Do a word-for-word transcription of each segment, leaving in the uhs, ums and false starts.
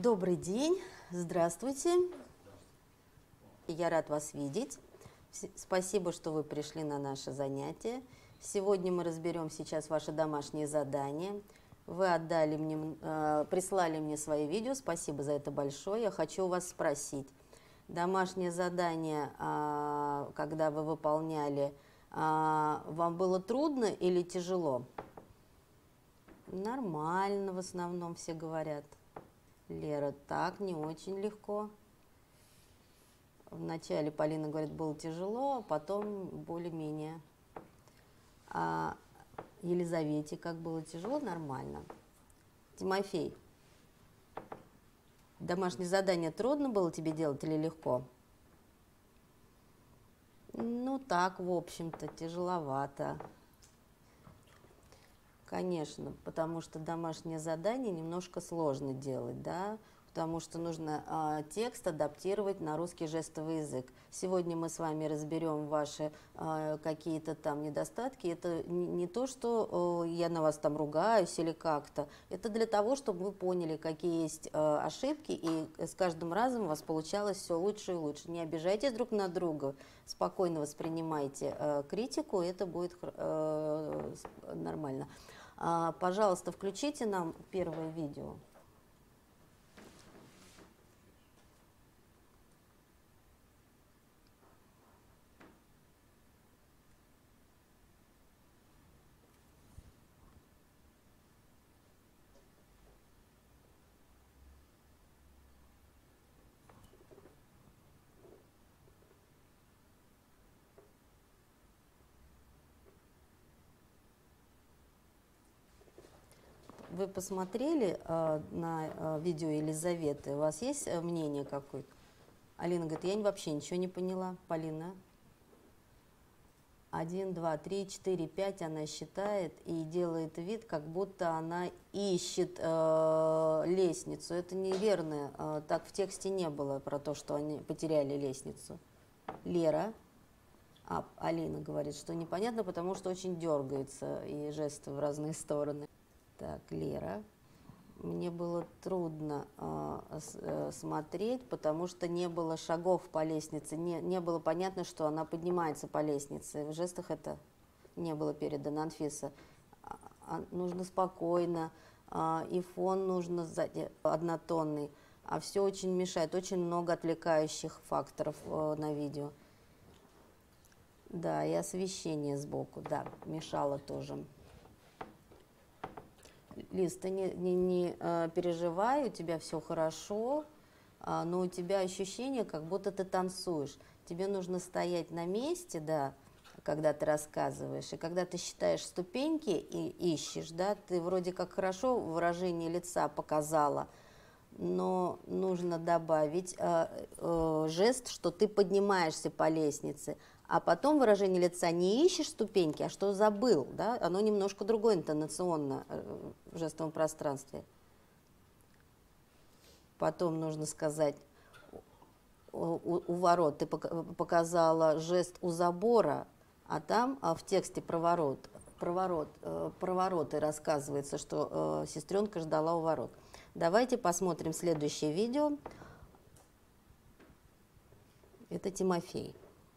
Добрый день, здравствуйте. Я рад вас видеть. Спасибо, что вы пришли на наше занятие. Сегодня мы разберем сейчас ваши домашние задания. Вы отдали мне, э, прислали мне свои видео, спасибо за это большое. Я хочу у вас спросить, домашнее задание, э, когда вы выполняли, э, вам было трудно или тяжело? Нормально, в основном все говорят. Лера, так, не очень легко. Вначале Полина говорит, было тяжело, а потом более-менее. А Елизавете как было тяжело, нормально. Тимофей, домашнее задание трудно было тебе делать или легко? Ну так, в общем-то, тяжеловато. Конечно, потому что домашнее задание немножко сложно делать, да, потому что нужно э, текст адаптировать на русский жестовый язык. Сегодня мы с вами разберем ваши э, какие-то там недостатки. Это не, не то, что э, я на вас там ругаюсь или как-то. Это для того, чтобы вы поняли, какие есть э, ошибки, и с каждым разом у вас получалось все лучше и лучше. Не обижайтесь друг на друга, спокойно воспринимайте э, критику, и это будет э, нормально. А, пожалуйста, включите нам первое видео. Вы посмотрели э, на э, видео Елизаветы? У вас есть э, мнение какое-то? Алина говорит, я вообще ничего не поняла. Полина? Один, два, три, четыре, пять она считает и делает вид, как будто она ищет э, лестницу. Это неверно. Э, так в тексте не было про то, что они потеряли лестницу. Лера? А, Алина говорит, что непонятно, потому что очень дергается и жесты в разные стороны. Так, Лера. Мне было трудно э, э, смотреть, потому что не было шагов по лестнице, не, не было понятно, что она поднимается по лестнице. В жестах это не было передано. Анфиса, а, а, нужно спокойно, а, и фон нужно сзади однотонный, а все очень мешает, очень много отвлекающих факторов э, на видео. Да, и освещение сбоку, да, мешало тоже. Лиз, ты не, не, не э, переживай, у тебя все хорошо, э, но у тебя ощущение, как будто ты танцуешь. Тебе нужно стоять на месте, да, когда ты рассказываешь, и когда ты считаешь ступеньки и ищешь, да, ты вроде как хорошо выражение лица показала, но нужно добавить э, э, жест, что ты поднимаешься по лестнице, а потом выражение лица не ищешь ступеньки, а что забыл, да, оно немножко другое интонационно э, в жестовом пространстве. Потом нужно сказать у, у, у ворот, ты показала жест у забора, а там а в тексте про ворот, про ворот, э, про вороты рассказывается, что э, сестренка ждала у ворот. Давайте посмотрим следующее видео. Это Тимофей.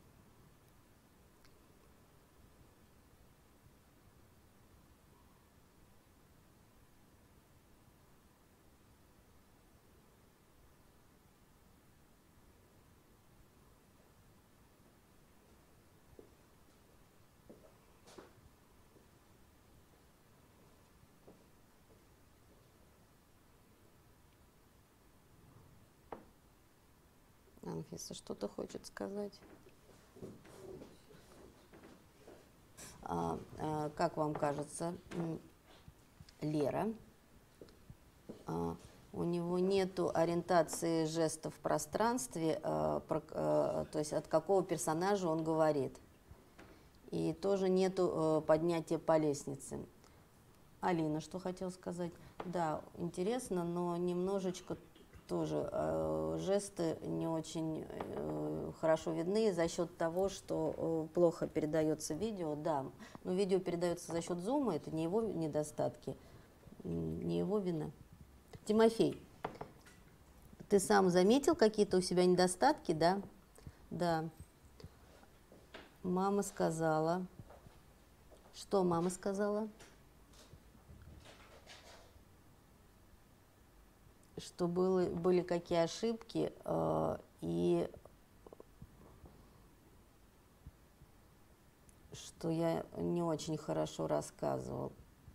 Анфиса что-то хочет сказать. А, а, как вам кажется, Лера, а, у него нету ориентации жестов в пространстве, а, про, а, то есть от какого персонажа он говорит. И тоже нету а, поднятия по лестнице. Алина, что хотела сказать? Да, интересно, но немножечко тоже э, жесты не очень э, хорошо видны за счет того, что э, плохо передается видео. Да, но видео передается за счет зума, это не его недостатки, не его вина. Тимофей, Ты сам заметил какие-то у себя недостатки, да? Да. Мама сказала. Что мама сказала? Что было, были какие ошибки, э, и что я не очень хорошо рассказывал.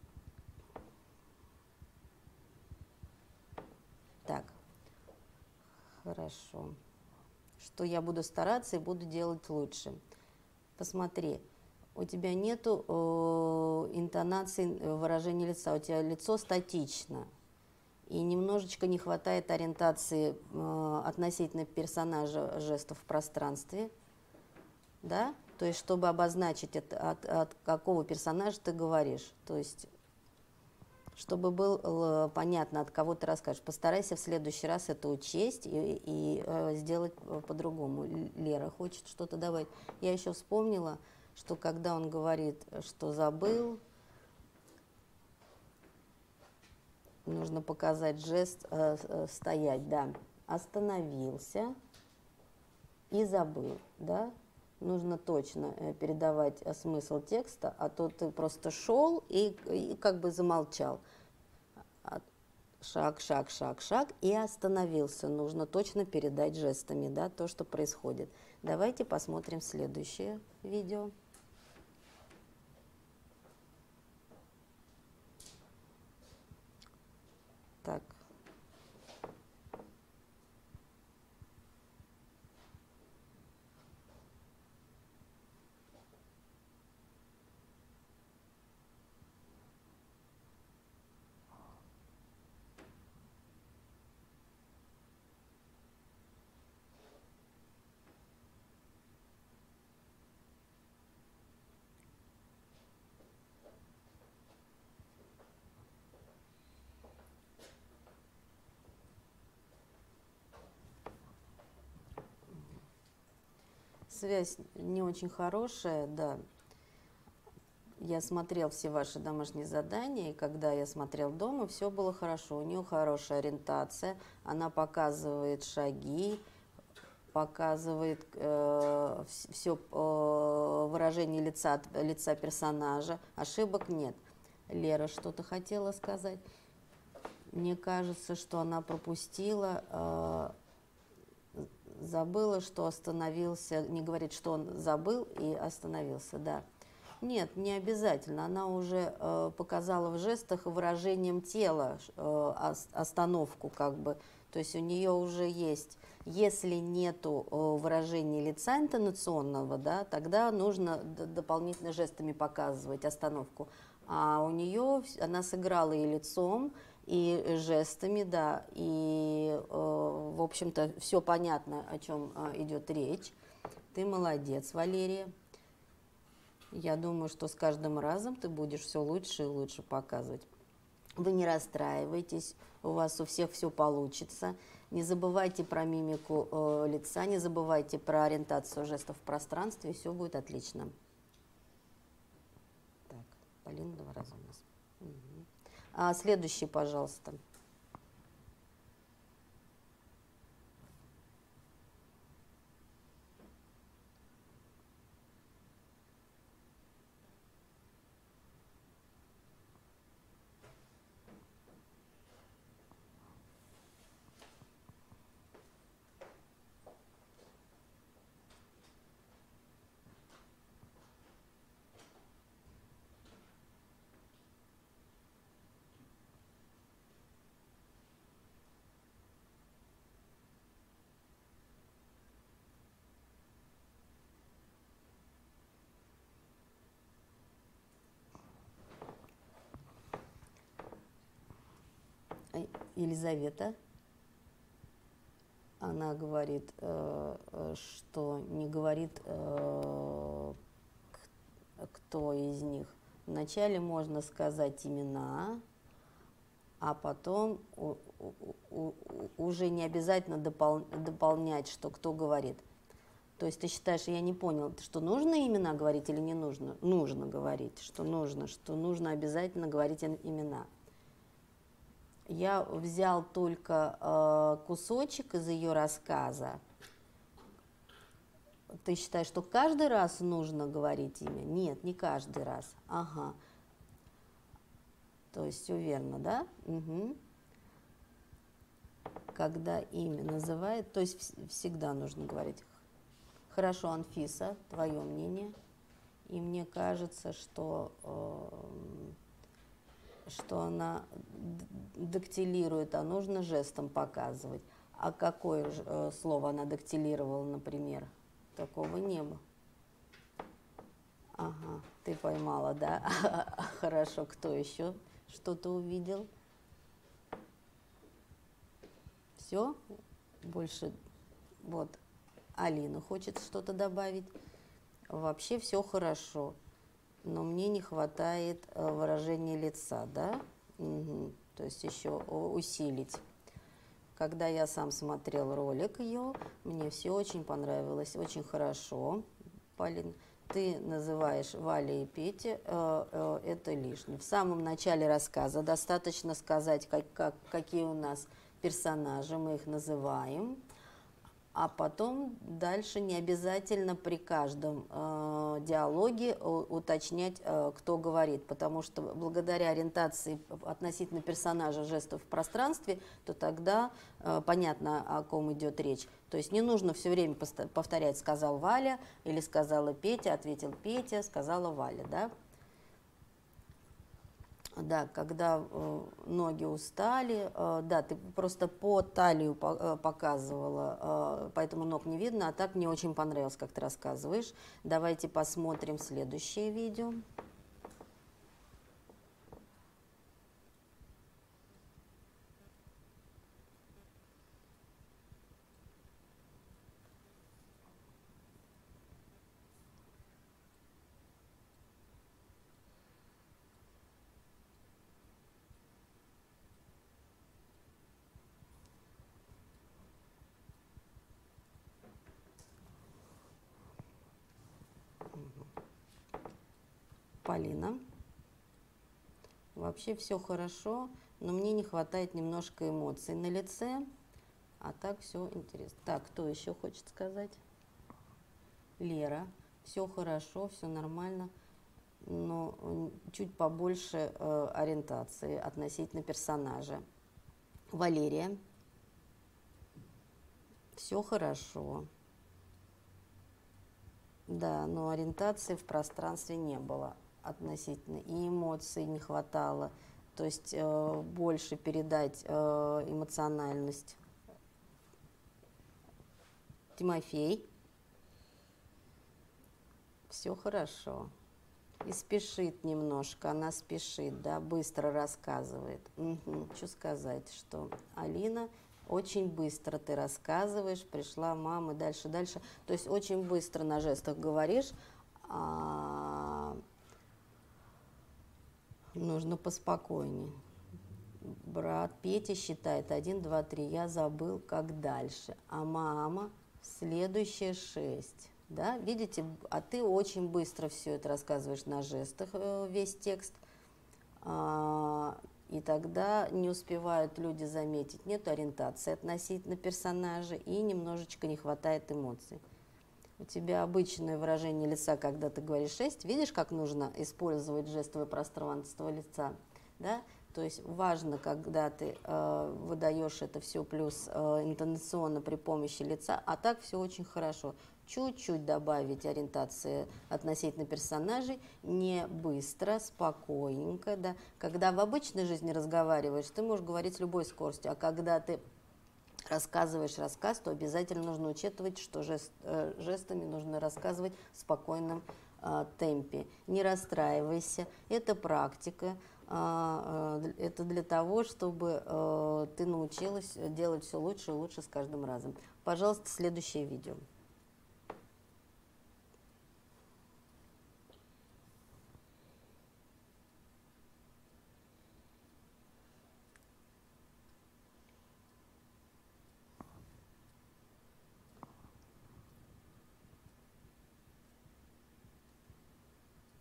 Так, хорошо. Что я буду стараться и буду делать лучше. Посмотри, у тебя нету э, интонации выражения лица, у тебя лицо статично. И немножечко не хватает ориентации э, относительно персонажа жестов в пространстве. Да? То есть, чтобы обозначить, от, от, от какого персонажа ты говоришь. То есть, чтобы было понятно, от кого ты расскажешь. Постарайся в следующий раз это учесть и, и э, сделать по-другому. Лера хочет что-то добавить. Я еще вспомнила, что когда он говорит, что забыл, нужно показать жест э, э, стоять, да. Остановился и забыл, да. Нужно точно э, передавать э, смысл текста, а то ты просто шел и, и как бы замолчал. Шаг, шаг, шаг, шаг и остановился. Нужно точно передать жестами, да, то, что происходит. Давайте посмотрим следующее видео. Так. Связь не очень хорошая, да. Я смотрел все ваши домашние задания, и когда я смотрел дома, все было хорошо. У нее хорошая ориентация, она показывает шаги, показывает э, все э, выражение лица, лица персонажа. Ошибок нет. Лера что-то хотела сказать. Мне кажется, что она пропустила... Э, забыла, что остановился, не говорит, что он забыл и остановился, да. Нет, не обязательно. Она уже э, показала в жестах и выражением тела э, остановку, как бы. То есть у нее уже есть, если нету э, выражения лица интонационного, да, тогда нужно дополнительно жестами показывать остановку. А у нее, она сыграла и лицом, и жестами, да, и, э, в общем-то, все понятно, о чем э, идет речь. Ты молодец, Валерия. Я думаю, что с каждым разом ты будешь все лучше и лучше показывать. Вы не расстраивайтесь, у вас у всех все получится. Не забывайте про мимику э, лица, не забывайте про ориентацию жестов в пространстве, и все будет отлично. Так, Полина два раза у нас. Угу. А следующий, пожалуйста. Елизавета, она говорит, э, что не говорит, э, кто из них. Вначале можно сказать имена, а потом у, у, у, уже не обязательно допол, дополнять, что кто говорит. То есть ты считаешь, я не понял, что нужно имена говорить или не нужно? Нужно говорить, что нужно, что нужно обязательно говорить имена. я взял только э, кусочек из ее рассказа. Ты считаешь, что каждый раз нужно говорить имя? Нет, не каждый раз. Ага. То есть все верно, да? Угу. Когда имя называет, то есть всегда нужно говорить. Хорошо, Анфиса, твое мнение? И мне кажется, что, э, что она дактилирует, а нужно жестом показывать. А какое э, слово она дактилировала, например? Такого не было. Ага, ты поймала, да? Хорошо, кто еще что-то увидел? Все? Больше вот Алина хочет что-то добавить. Вообще все хорошо, но мне не хватает выражения лица, да? Угу. То есть еще усилить. Когда я сам смотрел ролик ее, мне все очень понравилось, очень хорошо. Полин, ты называешь Валя и Петя, э, э, это лишнее. В самом начале рассказа достаточно сказать, как, как, какие у нас персонажи, мы их называем, а потом дальше не обязательно при каждом э, диалоге уточнять, э, кто говорит, потому что благодаря ориентации относительно персонажа жестов в пространстве, то тогда э, понятно, о ком идет речь. То есть не нужно все время повторять «сказал Валя» или «сказала Петя», «ответил Петя», «сказала Валя», да? Да, когда э, ноги устали, э, да, ты просто по талию по, э, показывала, э, поэтому ног не видно, а так мне очень понравилось, как ты рассказываешь. Давайте посмотрим следующее видео. Полина. Вообще все хорошо, но мне не хватает немножко эмоций на лице, а так все интересно. Так, кто еще хочет сказать? Лера. Все хорошо, все нормально, но чуть побольше э, ориентации относительно персонажа. Валерия. Все хорошо. Да, но ориентации в пространстве не было относительно, и эмоций не хватало, то есть э, больше передать э, эмоциональность. Тимофей. Все хорошо. И спешит немножко, она спешит, да, быстро рассказывает. Угу. Что сказать, что Алина, очень быстро ты рассказываешь, пришла мама, дальше, дальше. То есть очень быстро на жестах говоришь, а нужно поспокойнее. Брат Петя считает один, два, три, я забыл, как дальше. А мама следующее шесть. Да, видите, а ты очень быстро все это рассказываешь на жестах, весь текст, а, и тогда не успевают люди заметить, нет ориентации относительно персонажа и немножечко не хватает эмоций. У тебя обычное выражение лица, когда ты говоришь шесть, видишь, как нужно использовать жестовое пространство лица, да? То есть важно, когда ты э, выдаешь это все плюс э, интонационно при помощи лица, а так все очень хорошо. Чуть-чуть добавить ориентации относительно персонажей, не быстро, спокойненько, да. Когда в обычной жизни разговариваешь, ты можешь говорить с любой скоростью, а когда ты рассказываешь рассказ, то обязательно нужно учитывать, что жест, э, жестами нужно рассказывать в спокойном э, темпе. Не расстраивайся, это практика. Это для того, чтобы э, ты научилась делать все лучше и лучше с каждым разом. Пожалуйста, следующее видео.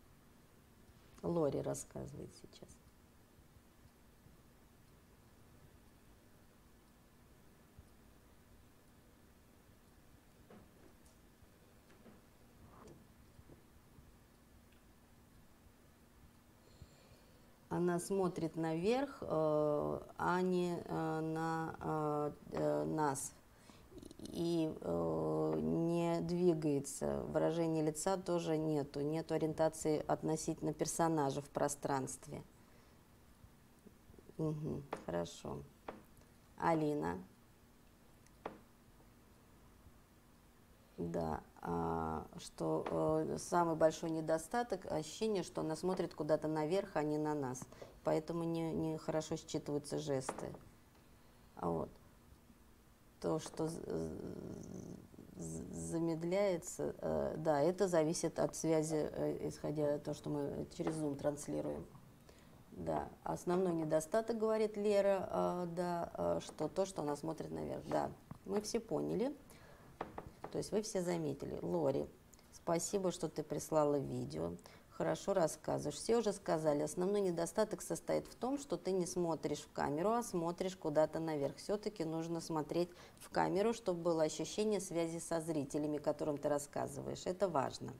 Лори рассказывает сейчас. Она смотрит наверх, э, а не э, на э, э, нас. И э, не двигается. Выражения лица тоже нету. Нету ориентации относительно персонажа в пространстве. Угу, хорошо. Алина. Да, а, что э, самый большой недостаток, ощущение, что она смотрит куда-то наверх, а не на нас. Поэтому не, не хорошо считываются жесты. А вот. То, что замедляется, э, да, это зависит от связи, э, исходя от того, что мы через Zoom транслируем. Да, основной недостаток, говорит Лера, э, да, э, что то, что она смотрит наверх. Да, мы все поняли. То есть вы все заметили. Лори, спасибо, что ты прислала видео. Хорошо рассказываешь. Все уже сказали, основной недостаток состоит в том, что ты не смотришь в камеру, а смотришь куда-то наверх. Все-таки нужно смотреть в камеру, чтобы было ощущение связи со зрителями, которым ты рассказываешь. Это важно.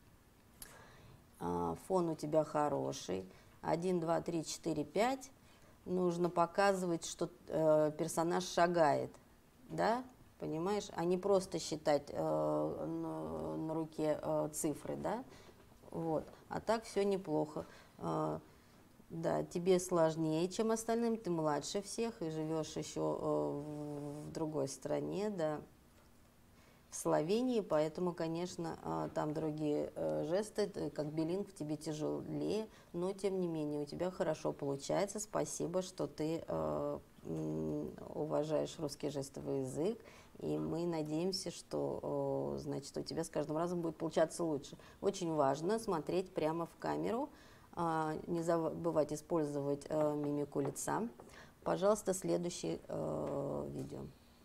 Фон у тебя хороший. Один, два, три, четыре, пять. Нужно показывать, что э, персонаж шагает. Да? Понимаешь, а не просто считать э, на, на руке э, цифры, да, вот, а так все неплохо. Э, да, тебе сложнее, чем остальным, ты младше всех и живешь еще э, в другой стране, да, в Словении, поэтому, конечно, э, там другие э, жесты, как билингв, тебе тяжелее, но, тем не менее, у тебя хорошо получается. Спасибо, что ты э, уважаешь русский жестовый язык, и мы надеемся, что, значит, у тебя с каждым разом будет получаться лучше. Очень важно смотреть прямо в камеру, не забывать использовать мимику лица. Пожалуйста, следующее видео.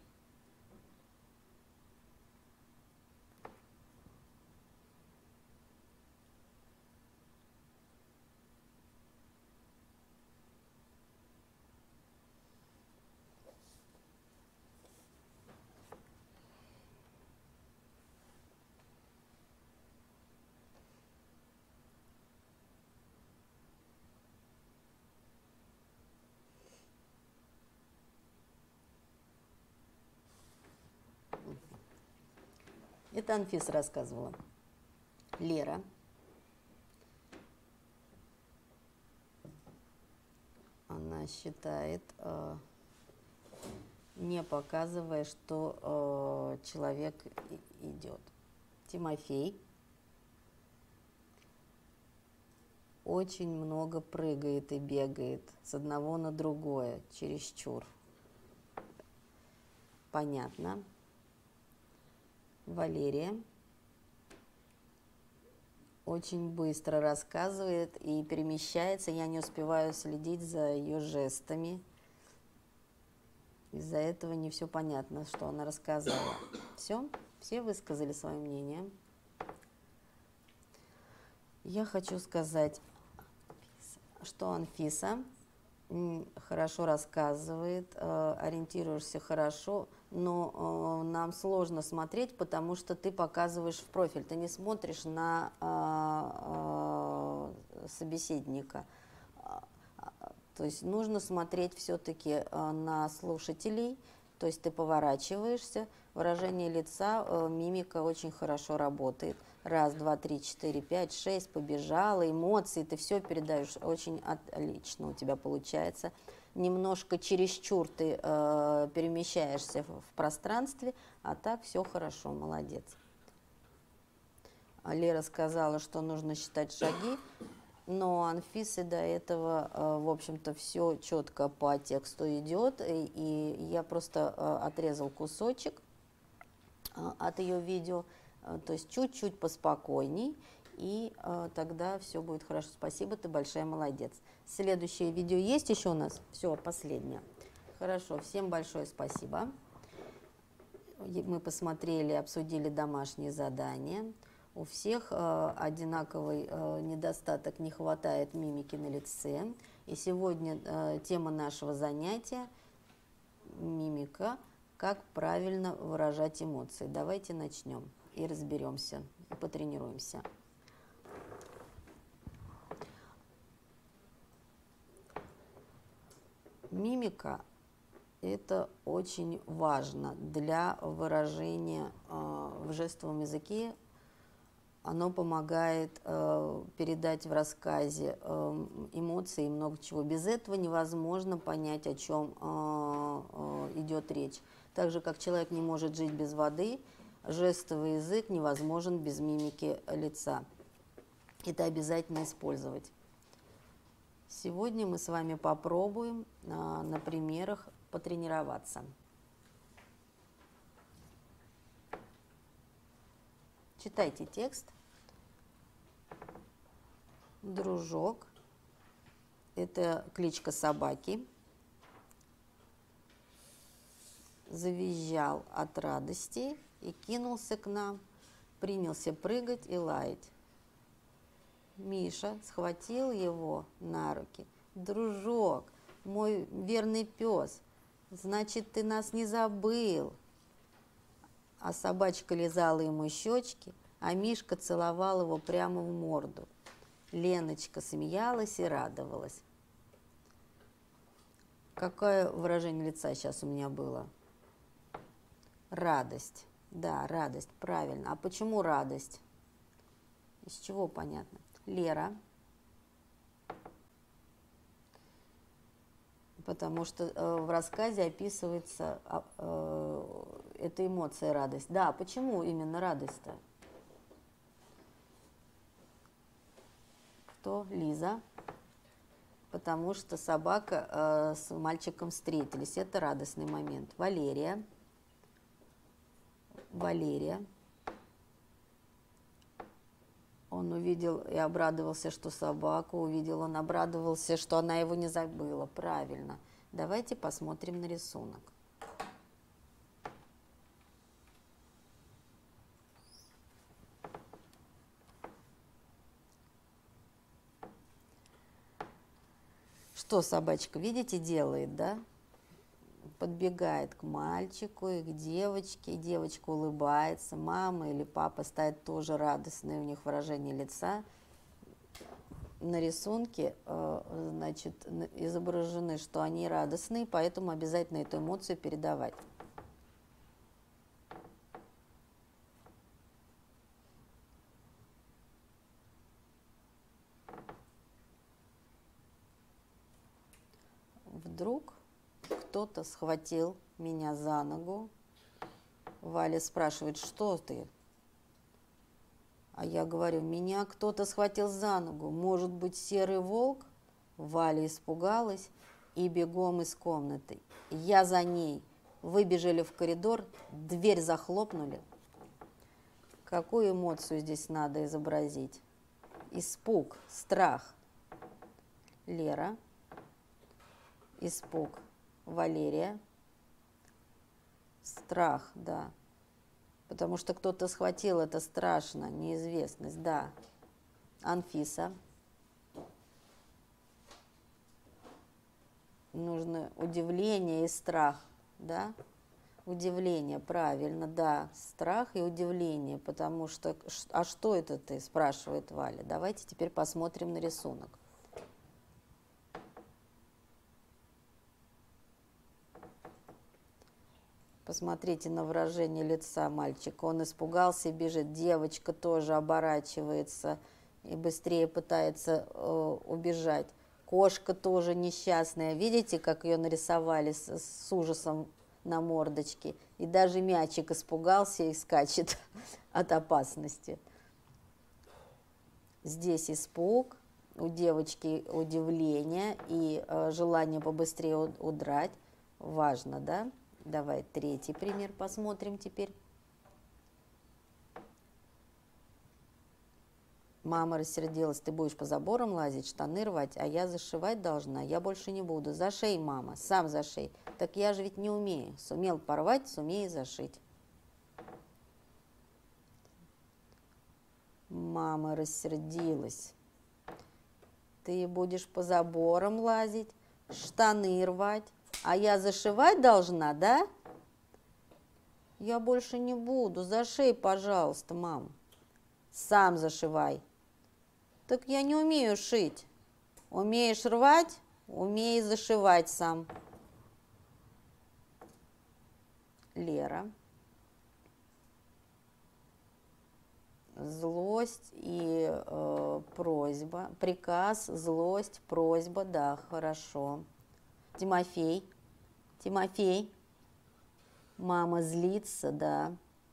Это Анфиса рассказывала. Лера. Она считает, э, не показывая, что э, человек идет. Тимофей. Очень много прыгает и бегает с одного на другое, чересчур. Понятно. Валерия очень быстро рассказывает и перемещается. Я не успеваю следить за ее жестами. Из-за этого не все понятно, что она рассказала. Все? Все высказали свое мнение. Я хочу сказать, что Анфиса хорошо рассказывает, ориентируешься хорошо, но э, нам сложно смотреть, потому что ты показываешь в профиль, ты не смотришь на э, э, собеседника. То есть нужно смотреть все-таки э, на слушателей, то есть ты поворачиваешься, выражение лица, э, мимика очень хорошо работает. Раз, два, три, четыре, пять, шесть, побежала, эмоции, ты все передаешь, очень отлично у тебя получается. Немножко чересчур ты э, перемещаешься в, в пространстве, а так все хорошо, молодец. Лера сказала, что нужно считать шаги, но у Анфисы до этого, э, в общем-то, все четко по тексту идет, и, и я просто э, отрезал кусочек э, от ее видео, э, то есть чуть-чуть поспокойней, и э, тогда все будет хорошо. Спасибо, ты большая молодец. Следующее видео есть еще у нас? Все, последнее. Хорошо, всем большое спасибо. Мы посмотрели, обсудили домашние задания. У всех э, одинаковый э, недостаток, не хватает мимики на лице. И сегодня э, тема нашего занятия – мимика, как правильно выражать эмоции. Давайте начнем и разберемся, и потренируемся. мимика – это очень важно для выражения э, в жестовом языке. Оно помогает э, передать в рассказе э, эмоции и много чего. Без этого невозможно понять, о чем э, э, идет речь. Так же, как человек не может жить без воды, жестовый язык невозможен без мимики лица. Это обязательно использовать. Сегодня мы с вами попробуем э, на примерах потренироваться. Читайте текст. Дружок – это кличка собаки. Завизжал от радости и кинулся к нам, принялся прыгать и лаять. Миша схватил его на руки. «Дружок, мой верный пес, значит, ты нас не забыл». А собачка лизала ему щечки, а Мишка целовал его прямо в морду. Леночка смеялась и радовалась. Какое выражение лица сейчас у меня было? Радость. Да, радость, правильно. А почему радость? Из чего понятно? Лера. Потому что э, в рассказе описывается э, эта эмоция радость. Да, почему именно радость-то? Кто? Лиза. Потому что собака э, с мальчиком встретились. Это радостный момент. Валерия. Валерия. Он увидел и обрадовался, что собаку увидел. Он обрадовался, что она его не забыла. Правильно. Давайте посмотрим на рисунок. Что собачка, видите, делает, да? Подбегает к мальчику и к девочке, и девочка улыбается, мама или папа стоят тоже радостные, у них выражение лица. На рисунке, значит, изображены, что они радостные, поэтому обязательно эту эмоцию передавать. Вдруг кто-то схватил меня за ногу. Валя спрашивает, что ты? А я говорю, меня кто-то схватил за ногу. Может быть, серый волк? Валя испугалась и бегом из комнаты. Я за ней. Выбежали в коридор, дверь захлопнули. Какую эмоцию здесь надо изобразить? Испуг, страх. Лера. Испуг. Валерия. Страх, да. Потому что кто-то схватил, это страшно, неизвестность, да. Анфиса. Нужно удивление и страх, да? Удивление, правильно, да. Страх и удивление, потому что... А что это ты, спрашивает Валя. Давайте теперь посмотрим на рисунок. Посмотрите на выражение лица мальчика. Он испугался и бежит. Девочка тоже оборачивается и быстрее пытается э, убежать. Кошка тоже несчастная. Видите, как ее нарисовали с, с ужасом на мордочке? И даже мячик испугался и скачет от опасности. Здесь испуг, у девочки удивление и э, желание побыстрее удрать. Важно, да? Давай третий пример посмотрим теперь. Мама рассердилась, ты будешь по заборам лазить, штаны рвать, а я зашивать должна, я больше не буду. Зашей, мама, сам зашей. Так я же ведь не умею. Сумел порвать, сумею зашить. Мама рассердилась. Ты будешь по заборам лазить, штаны рвать. А я зашивать должна, да? Я больше не буду. Зашей, пожалуйста, мам. Сам зашивай. Так я не умею шить. Умеешь рвать, умей зашивать сам. Лера. Злость и э, просьба. Приказ, злость, просьба, да, хорошо. Тимофей. Тимофей. Мама злится, да.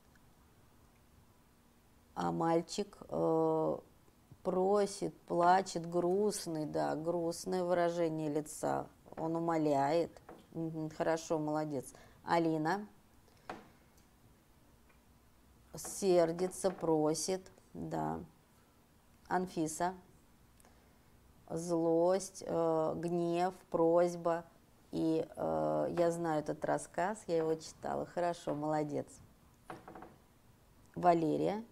А мальчик э, просит, плачет, грустный, да, грустное выражение лица. Он умоляет. Угу, хорошо, молодец. Алина. Сердится, просит, да. Анфиса. Злость, э, гнев, просьба. И э, я знаю этот рассказ, я его читала. Хорошо, молодец. Валерия.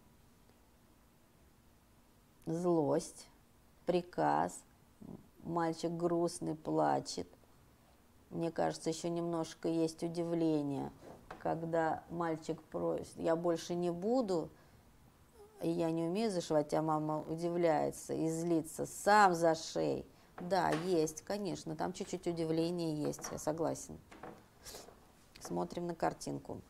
Злость, приказ. Мальчик грустный, плачет. Мне кажется, еще немножко есть удивление, когда мальчик просит, я больше не буду, и я не умею зашивать, а мама удивляется и злится, сам зашей. Да, есть, конечно, там чуть-чуть удивление есть, я согласен. Смотрим на картинку.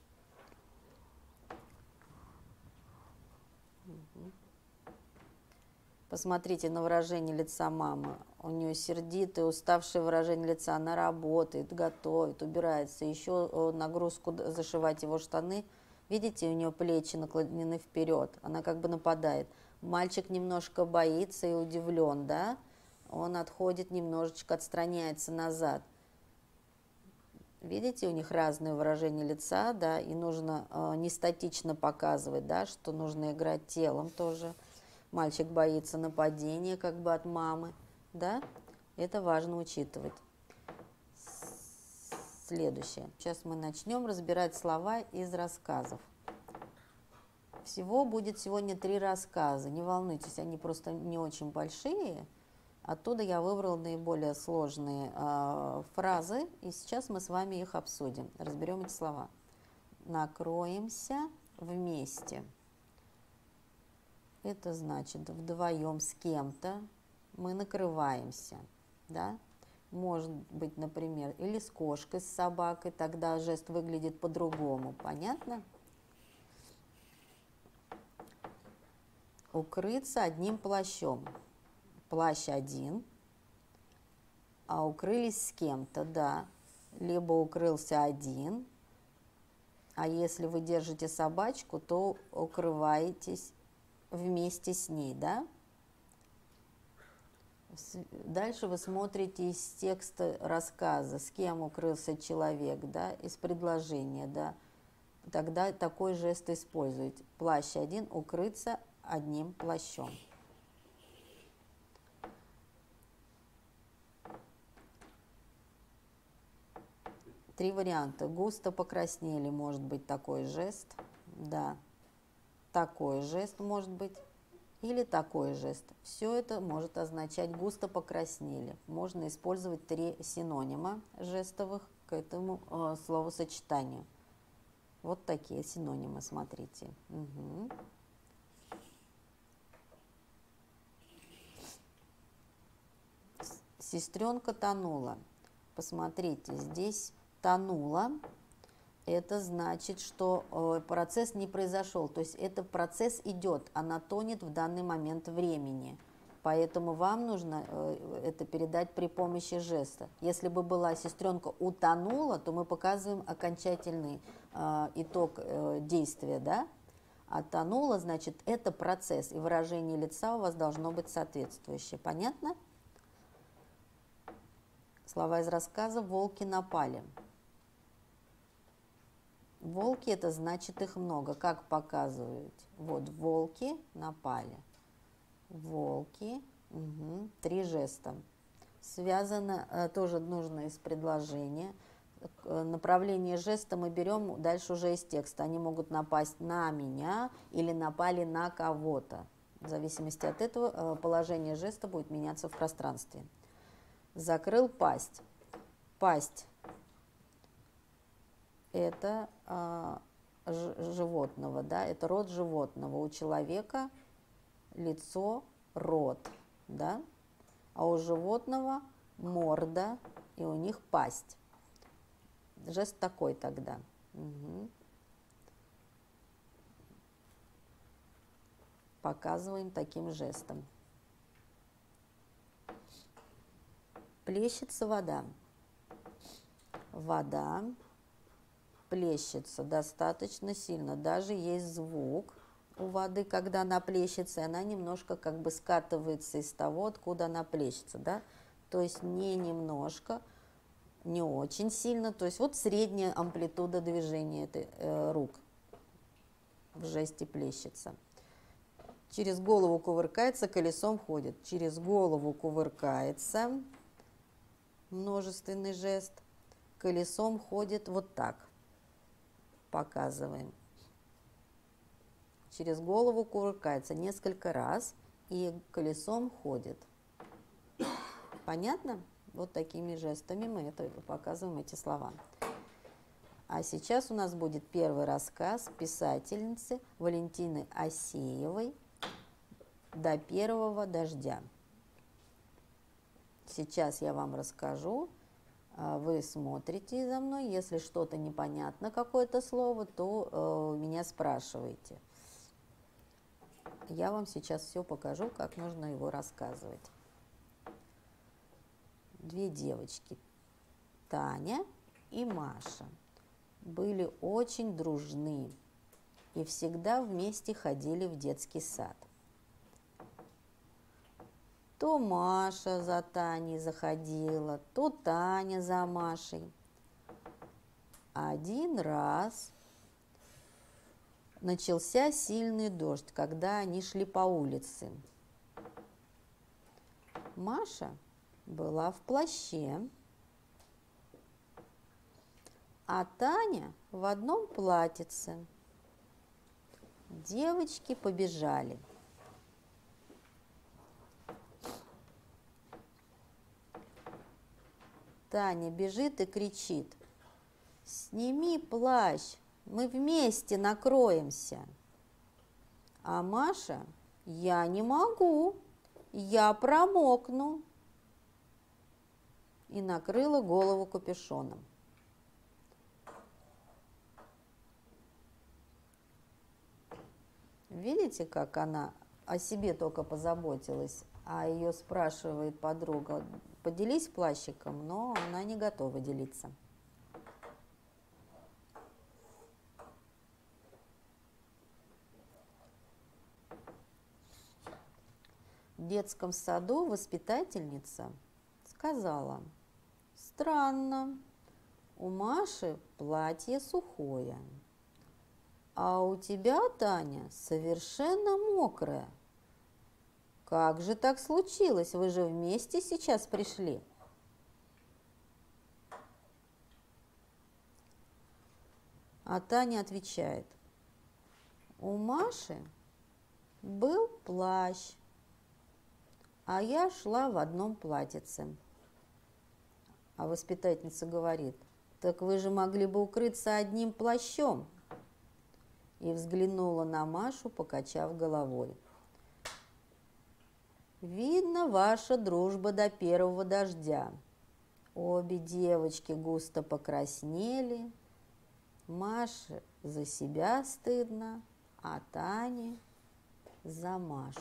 Посмотрите на выражение лица мамы. У нее сердитое, уставшее выражение лица. Она работает, готовит, убирается. Еще нагрузку зашивать его штаны. Видите, у нее плечи наклонены вперед. Она как бы нападает. Мальчик немножко боится и удивлен, да? Он отходит немножечко, отстраняется назад. Видите, у них разные выражения лица, да? И нужно э, не статично показывать, да, что нужно играть телом тоже. Мальчик боится нападения как бы от мамы, да? Это важно учитывать. Следующее. Сейчас мы начнем разбирать слова из рассказов. Всего будет сегодня три рассказа. Не волнуйтесь, они просто не очень большие. Оттуда я выбрала наиболее сложные э, фразы, и сейчас мы с вами их обсудим. Разберем эти слова. Накроемся вместе. Это значит вдвоем с кем-то мы накрываемся, да? Может быть, например, или с кошкой, с собакой, тогда жест выглядит по-другому, понятно? Укрыться одним плащом. Плащ один, а укрылись с кем-то, да. Либо укрылся один, а если вы держите собачку, то укрываетесь вместе с ней, да? Дальше вы смотрите из текста рассказа, с кем укрылся человек, да, из предложения, да. Тогда такой жест используйте. Плащ один, укрыться одним плащом. Три варианта. Густо покраснели, может быть такой жест, да. Такой жест может быть, или такой жест. Все это может означать густо покраснели. Можно использовать три синонима жестовых к этому э, словосочетанию. Вот такие синонимы, смотрите. Угу. Сестренка тонула. Посмотрите, здесь тонула. Это значит, что э, процесс не произошел, то есть этот процесс идет, она тонет в данный момент времени. Поэтому вам нужно э, это передать при помощи жеста. Если бы была сестренка утонула, то мы показываем окончательный э, итог э, действия, да? А тонула, значит, это процесс, и выражение лица у вас должно быть соответствующее. Понятно? Слова из рассказа «Волки напали». Волки – это значит их много. Как показывают? Вот, волки напали. Волки. Угу. Три жеста. Связано, тоже нужно из предложения. Направление жеста мы берем дальше уже из текста. Они могут напасть на меня или напали на кого-то. В зависимости от этого положение жеста будет меняться в пространстве. Закрыл пасть. Пасть. Это э, животного, да, это род животного. У человека лицо, рот, да, а у животного морда, и у них пасть. Жест такой тогда. Угу. Показываем таким жестом. Плещется вода. Вода плещется достаточно сильно. Даже есть звук у воды, когда она плещется, и она немножко как бы скатывается из того, откуда она плещется, да? То есть не немножко, не очень сильно. То есть вот средняя амплитуда движения этой, э, рук в жесте плещется. Через голову кувыркается, колесом ходит. Через голову кувыркается, множественный жест. Колесом ходит вот так. Показываем. Через голову кувыркается несколько раз и колесом ходит. Понятно? Вот такими жестами мы это показываем, эти слова. А сейчас у нас будет первый рассказ писательницы Валентины Асеевой «До первого дождя». Сейчас я вам расскажу, вы смотрите за мной, если что-то непонятно, какое-то слово, то э, меня спрашиваете. Я вам сейчас все покажу, как нужно его рассказывать. Две девочки, Таня и Маша, были очень дружны и всегда вместе ходили в детский сад. То Маша за Таней заходила, то Таня за Машей. Один раз начался сильный дождь, когда они шли по улице. Маша была в плаще, а Таня в одном платьице. Девочки побежали. Таня бежит и кричит: «Сними плащ, мы вместе накроемся». А Маша: «Я не могу, я промокну». И накрыла голову капюшоном. Видите, как она о себе только позаботилась, а ее спрашивает подруга: поделись плащиком, но она не готова делиться. В детском саду воспитательница сказала: странно, у Маши платье сухое, а у тебя, Таня, совершенно мокрое. Как же так случилось? Вы же вместе сейчас пришли. А Таня отвечает: у Маши был плащ, а я шла в одном платьице. А воспитательница говорит: так вы же могли бы укрыться одним плащом. И взглянула на Машу, покачав головой. Видно, ваша дружба до первого дождя. Обе девочки густо покраснели. Маше за себя стыдно, а Тане за Машу.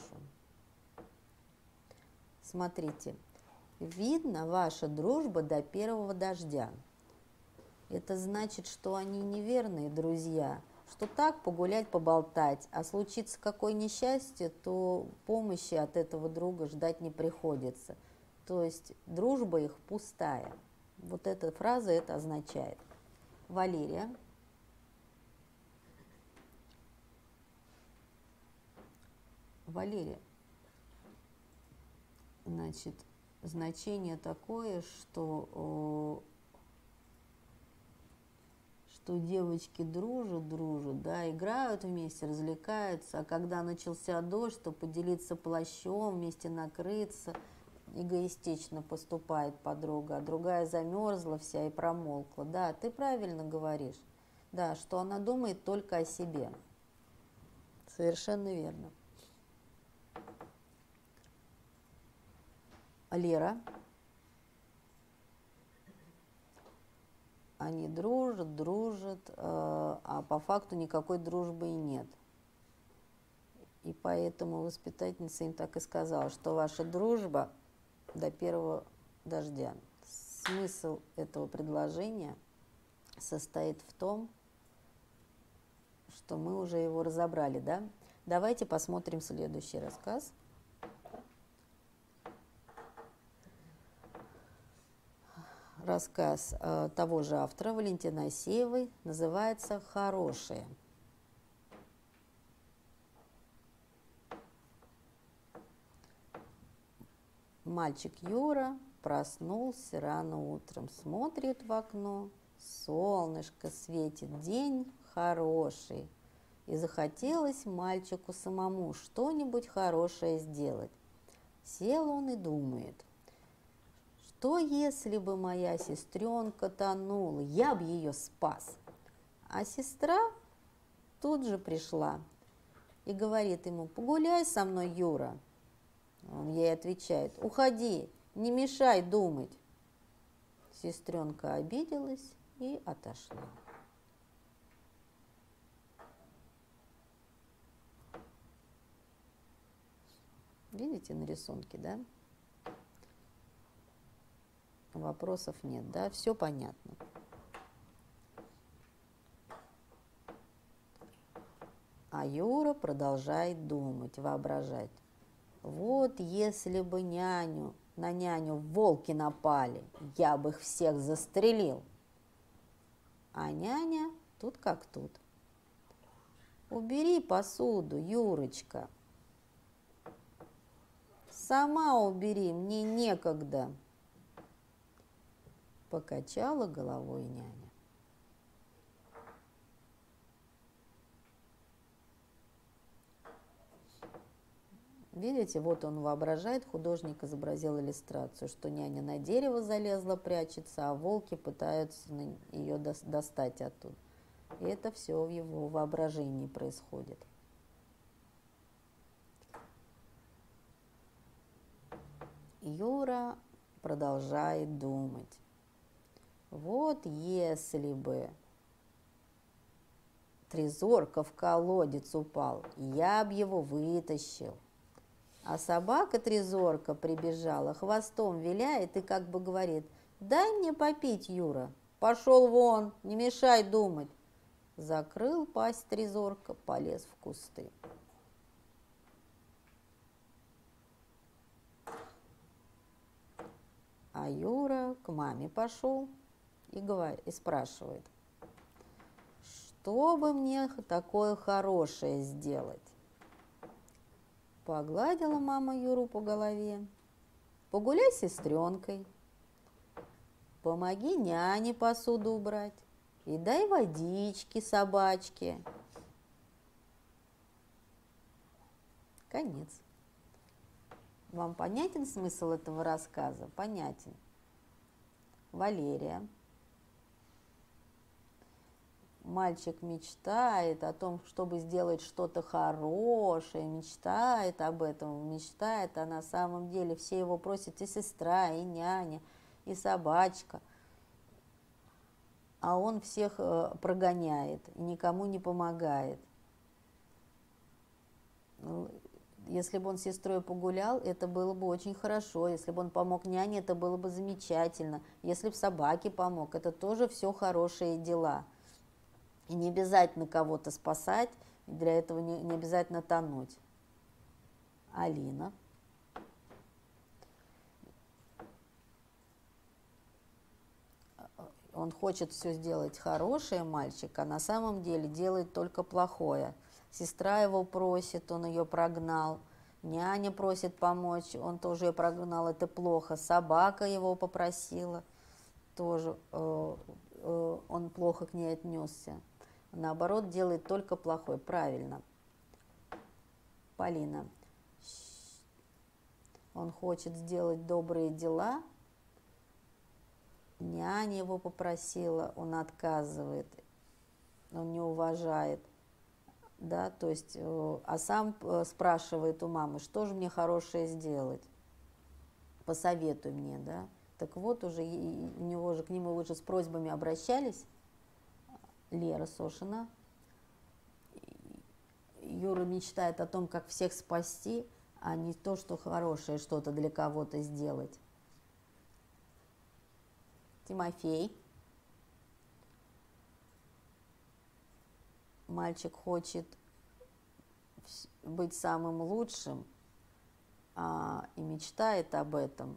Смотрите, видно, ваша дружба до первого дождя. Это значит, что они неверные друзья, что так погулять, поболтать, а случится какое несчастье, то помощи от этого друга ждать не приходится. То есть дружба их пустая. Вот эта фраза это означает. Валерия. Валерия. Значит, значение такое, что... что девочки дружат, дружат, да, играют вместе, развлекаются, а когда начался дождь, то поделиться плащом, вместе накрыться, эгоистично поступает подруга, а другая замерзла вся и промолкла. Да, ты правильно говоришь, да, что она думает только о себе. Совершенно верно. Лера. Они дружат, дружат, э, а по факту никакой дружбы и нет. И поэтому воспитательница им так и сказала, что ваша дружба до первого дождя. Смысл этого предложения состоит в том, что мы уже его разобрали, да? Давайте посмотрим следующий рассказ. Рассказ э, того же автора, Валентины Асеевой, называется «Хорошие». Мальчик Юра проснулся рано утром, смотрит в окно, солнышко светит, день хороший. И захотелось мальчику самому что-нибудь хорошее сделать. Сел он и думает, что если бы моя сестренка тонула, я бы ее спас. А сестра тут же пришла и говорит ему, погуляй со мной, Юра. Он ей отвечает, уходи, не мешай думать. Сестренка обиделась и отошла. Видите на рисунке, да? Вопросов нет, да? Все понятно. А Юра продолжает думать, воображать. Вот если бы няню, на няню волки напали, я бы их всех застрелил. А няня тут как тут. Убери посуду, Юрочка. Сама убери, мне некогда. Покачала головой няня. Видите, вот он воображает, художник изобразил иллюстрацию, что няня на дерево залезла, прячется, а волки пытаются ее достать оттуда. И это все в его воображении происходит. Юра продолжает думать. Вот если бы Трезорка в колодец упал, я б его вытащил. А собака Трезорка прибежала, хвостом виляет и как бы говорит, дай мне попить, Юра, пошел вон, не мешай думать. Закрыл пасть Трезорка, полез в кусты. А Юра к маме пошел и, говорит, и спрашивает, что бы мне такое хорошее сделать? Погладила мама Юру по голове. Погуляй с сестренкой. Помоги няне посуду убрать. И дай водички собачке. Конец. Вам понятен смысл этого рассказа? Понятен. Валерия. Мальчик мечтает о том, чтобы сделать что-то хорошее, мечтает об этом, мечтает, а на самом деле все его просят и сестра, и няня, и собачка. А он всех прогоняет и никому не помогает. Если бы он с сестрой погулял, это было бы очень хорошо. Если бы он помог няне, это было бы замечательно. Если бы собаке помог, это тоже все хорошие дела. И не обязательно кого-то спасать, для этого не, не обязательно тонуть. Алина. Он хочет все сделать хорошее, мальчик, а на самом деле делает только плохое. Сестра его просит, он ее прогнал. Няня просит помочь, он тоже ее прогнал, это плохо. Собака его попросила, тоже э, э, он плохо к ней отнесся. Наоборот, делает только плохое. Правильно. Полина. Он хочет сделать добрые дела. Няня его попросила, он отказывает. Он не уважает. Да, то есть, а сам спрашивает у мамы, что же мне хорошее сделать? Посоветуй мне, да. Так вот, уже у него же к нему уже с просьбами обращались. Лера Сошина. Юра мечтает о том, как всех спасти, а не то, что хорошее что-то для кого-то сделать. Тимофей. Мальчик хочет быть самым лучшим, а, и мечтает об этом,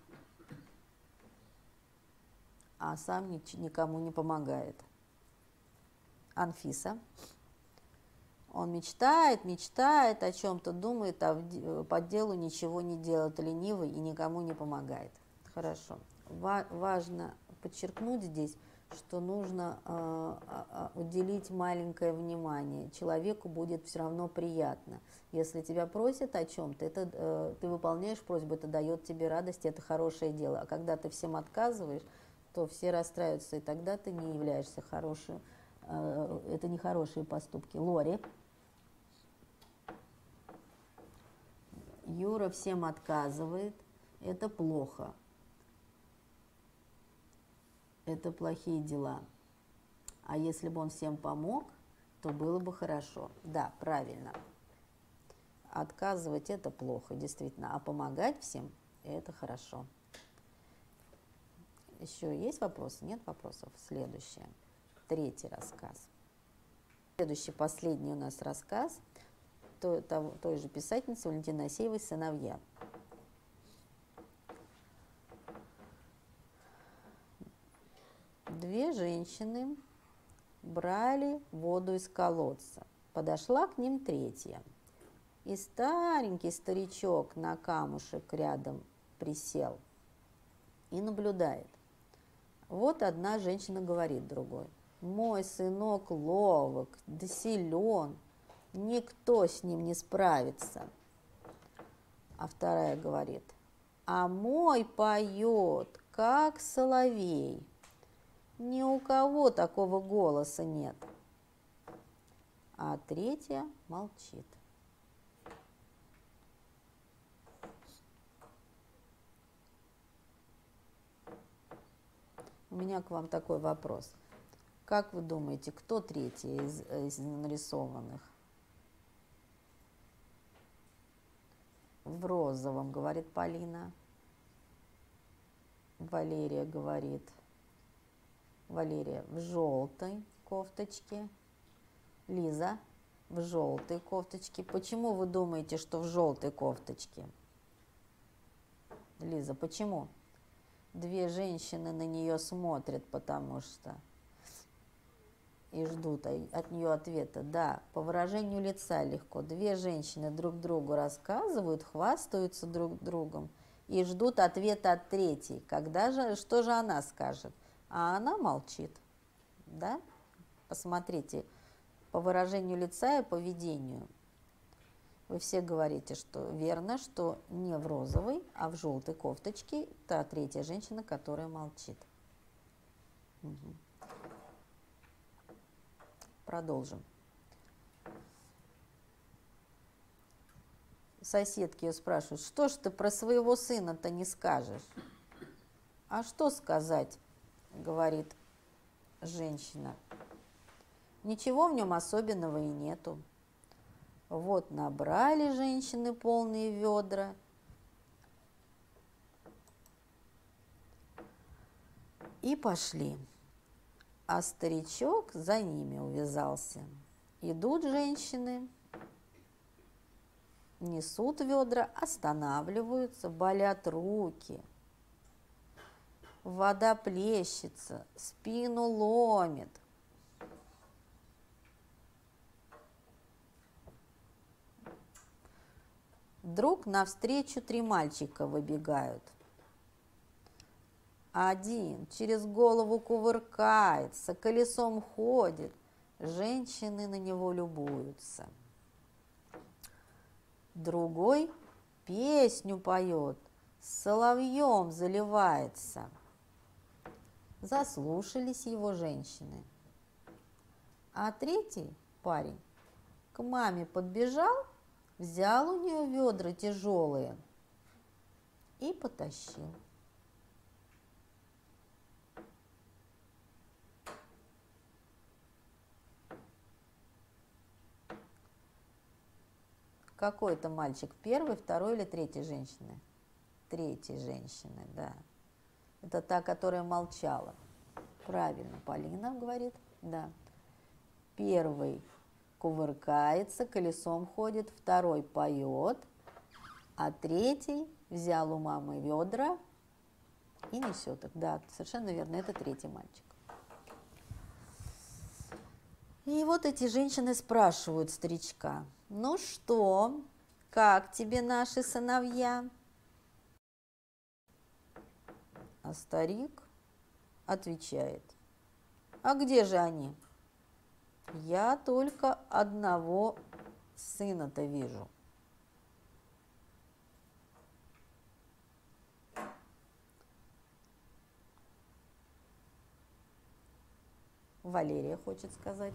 а сам ни, никому не помогает. Анфиса. Он мечтает, мечтает о чем-то, думает, а по делу ничего не делает, ленивый и никому не помогает. Хорошо. Ва- важно подчеркнуть здесь, что нужно э, уделить маленькое внимание. Человеку будет все равно приятно. Если тебя просят о чем-то, это, э, ты выполняешь просьбу, это дает тебе радость, это хорошее дело. А когда ты всем отказываешь, то все расстраиваются, и тогда ты не являешься хорошим. Э, это не хорошие поступки. Лори. Юра всем отказывает, это плохо. Это плохие дела. А если бы он всем помог, то было бы хорошо. Да, правильно. Отказывать – это плохо, действительно. А помогать всем – это хорошо. Еще есть вопросы? Нет вопросов? Следующее. Третий рассказ. Следующий, последний у нас рассказ той, той же писательницы Валентины Асеевой «Сыновья». Две женщины брали воду из колодца. Подошла к ним третья. И старенький старичок на камушек рядом присел и наблюдает. Вот одна женщина говорит другой: «Мой сынок ловок, да силен, никто с ним не справится». А вторая говорит: «А мой поет, как соловей. Ни у кого такого голоса нет». А третья молчит. У меня к вам такой вопрос. Как вы думаете, кто третий из, из нарисованных? В розовом, говорит Полина. Валерия говорит. Валерия в желтой кофточке. Лиза в желтой кофточке. Почему вы думаете, что в желтой кофточке? Лиза, почему? Две женщины на нее смотрят, потому что и ждут от нее ответа. Да, по выражению лица легко. Две женщины друг другу рассказывают, хвастаются друг другом и ждут ответа от третьей. Когда же, что же она скажет? А она молчит. Да? Посмотрите, по выражению лица и поведению. Вы все говорите, что верно, что не в розовой, а в желтой кофточке та третья женщина, которая молчит. Угу. Продолжим. Соседки ее спрашивают: что ж ты про своего сына-то не скажешь? А что сказать, говорит женщина. Ничего в нем особенного и нету. Вот набрали женщины полные ведра и пошли. А старичок за ними увязался. Идут женщины, несут ведра, останавливаются, болят руки. Вода плещется, спину ломит. Вдруг навстречу три мальчика выбегают. Один через голову кувыркается, колесом ходит. Женщины на него любуются. Другой песню поет, соловьем заливается. Заслушались его женщины. А третий парень к маме подбежал, взял у нее ведра тяжелые и потащил. какой это мальчик? Первой, второй или третьей женщины? Третьей женщины, да. Это та, которая молчала. Правильно, Полина говорит, да. Первый кувыркается, колесом ходит, второй поет, а третий взял у мамы ведра и несет их. Да, совершенно верно, это третий мальчик. И вот эти женщины спрашивают старичка: ну что, как тебе наши сыновья? А старик отвечает: а где же они? Я только одного сына-то вижу. Валерия хочет сказать.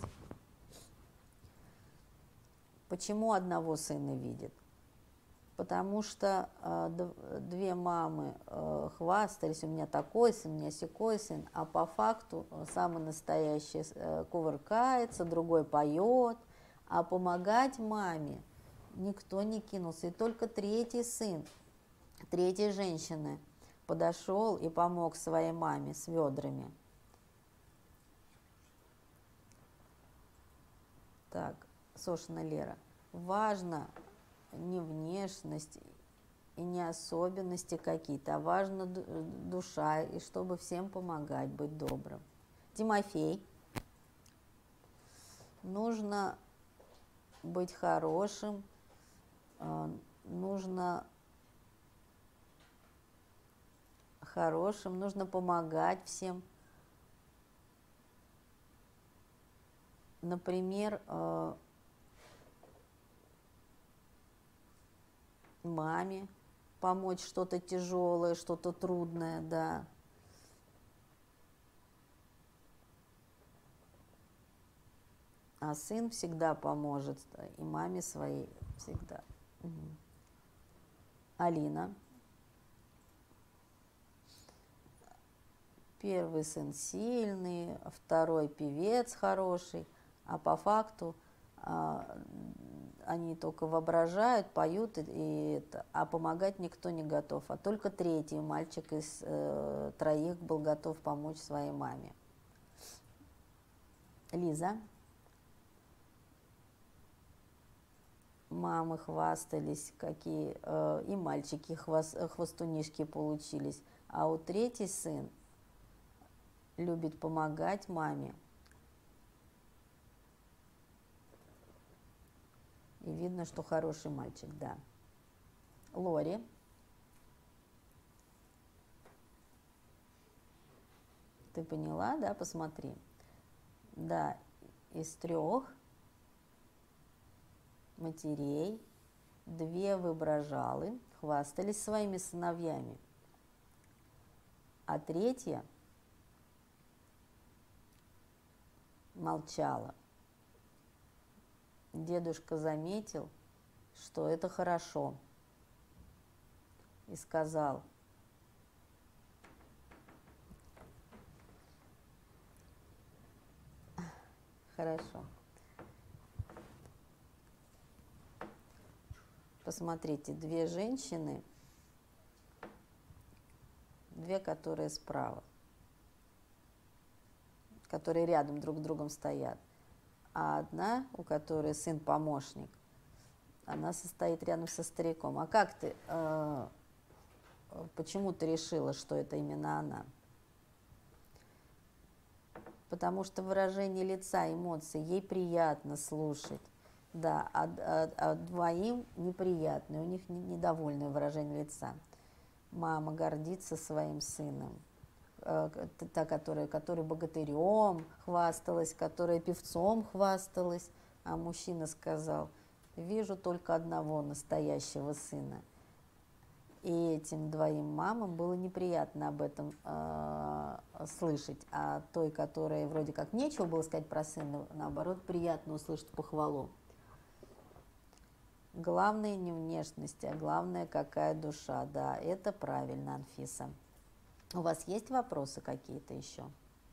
Почему одного сына видит? Потому что э, две мамы э, хвастались: у меня такой сын, у меня сякой сын, а по факту самый настоящий э, кувыркается, другой поет, а помогать маме никто не кинулся. И только третий сын, третьей женщины подошел и помог своей маме с ведрами. Так, Сошина Лера. Важно не внешность и не особенности какие-то, а важна душа, и чтобы всем помогать, быть добрым. Тимофей. Нужно быть хорошим, нужно хорошим, нужно помогать всем. Например, маме помочь что-то тяжелое, что-то трудное, да. А сын всегда поможет, и маме своей всегда. Угу. Алина. Первый сын сильный, второй певец хороший, а по факту а, они только воображают, поют, и, и это, а помогать никто не готов. А только третий мальчик из э, троих был готов помочь своей маме. Лиза. Мамы хвастались, какие э, и мальчики хвост, хвостунишки получились. А у третий сын любит помогать маме. И видно, что хороший мальчик, да. Лори. Ты поняла, да? Посмотри. Да, из трех матерей две воображалы хвастались своими сыновьями, а третья молчала. Дедушка заметил, что это хорошо, и сказал: хорошо. Посмотрите, две женщины, две, которые справа, которые рядом друг с другом стоят, а одна, у которой сын-помощник, она состоит рядом со стариком. А как ты, э, почему ты решила, что это именно она? Потому что выражение лица, эмоций ей приятно слушать, да, а, а, а двоим неприятно, у них недовольное выражение лица. Мама гордится своим сыном, та, которая, которая богатырем хвасталась, которая певцом хвасталась, а мужчина сказал: вижу только одного настоящего сына. И этим двоим мамам было неприятно об этом э, слышать, а той, которой вроде как нечего было сказать про сына, наоборот, приятно услышать похвалу. Главное не внешность, а главное какая душа, да, это правильно, Анфиса. У вас есть вопросы какие-то еще?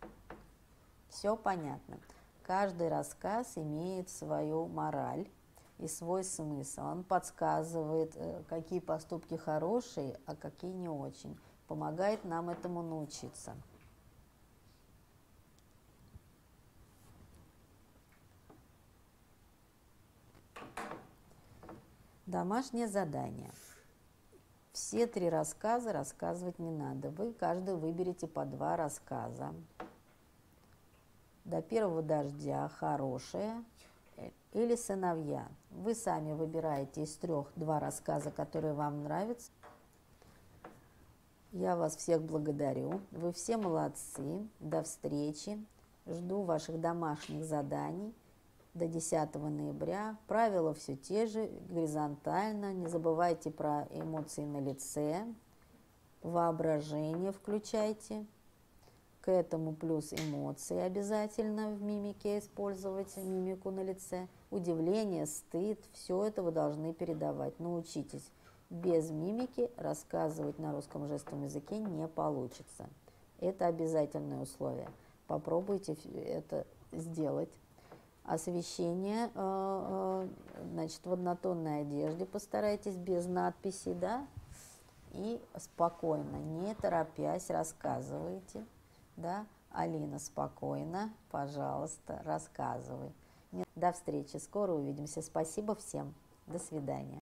Все понятно. Каждый рассказ имеет свою мораль, и свой смысл. Он подсказывает, какие поступки хорошие, а какие не очень. Помогает нам этому научиться. Домашнее задание. Все три рассказа рассказывать не надо. Вы каждый выберете по два рассказа. До первого дождя, хорошее или сыновья. Вы сами выбираете из трех два рассказа, которые вам нравятся. Я вас всех благодарю. Вы все молодцы. До встречи. Жду ваших домашних заданий. До десятого ноября. Правила все те же, горизонтально. Не забывайте про эмоции на лице. Воображение включайте. К этому плюс эмоции обязательно в мимике использовать, мимику на лице. Удивление, стыд, все это вы должны передавать. Научитесь. Без мимики рассказывать на русском жестовом языке не получится. Это обязательное условие. Попробуйте это сделать. Освещение, значит, в однотонной одежде постарайтесь, без надписей, да, и спокойно, не торопясь, рассказывайте, да. Алина, спокойно, пожалуйста, рассказывай. До встречи, скоро увидимся. Спасибо всем, до свидания.